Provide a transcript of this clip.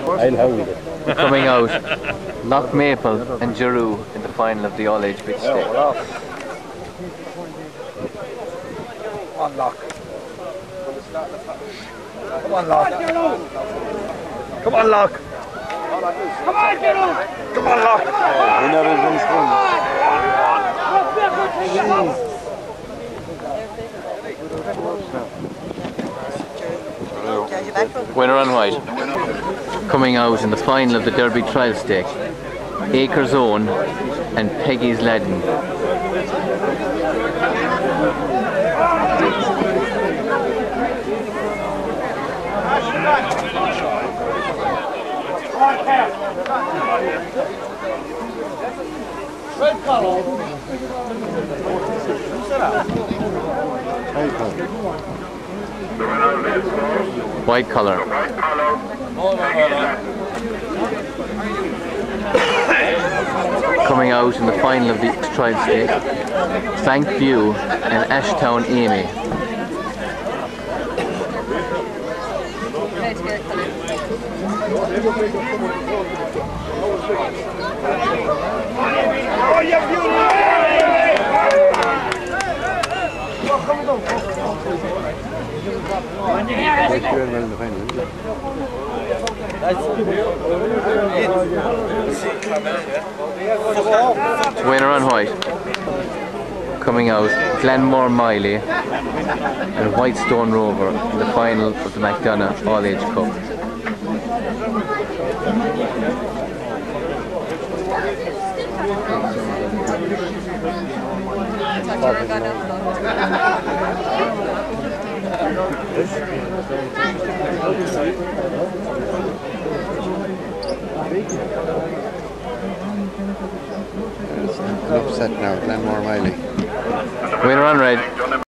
Coming out, Loch Maple and Giroux in the final of the all-age big stick. Come on, Loch. Come on, Loch. Come on, Loch. Come on, Giroux. Come on, Loch. Winner on white. Coming out in the final of the Derby Trial Stake, Acres Own and Peggy's Laden. Red color. White colour. Coming out in the final of the trial stake, Bank View and Ashtown Amy. Winner on white. Coming out, Glenmore Miley and Whitestone Rover in the final of the McDonagh All-Age Cup. Upset now, Glenmore Miley. Winner on red.